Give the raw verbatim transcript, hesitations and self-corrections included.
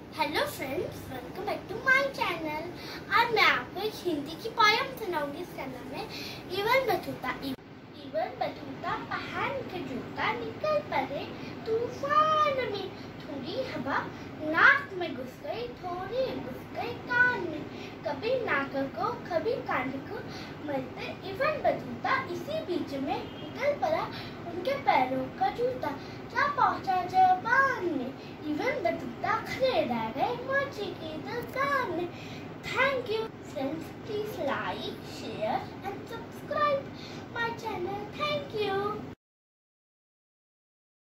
Hello friends, welcome back to my channel. आज मैं आपको एक हिंदी की पोयम सुनाऊंगी। इसका नाम है इवन बतूता। इवन बतूता पहन के जूता निकल पड़े तूफान में। थोड़ी हवा नाक में घुस गई, थोड़ी घुस गई कान में। कभी नाक को कभी कान को मलते इवन बतूता इसी बीच में निकल पड़ा उनके पैरों का जूता। क्या पहुंचा जापान में, इवन बतूता खड़े रह गए मोची की दुकान में। Thank you friends, please like share and subscribe my channel. Thank you.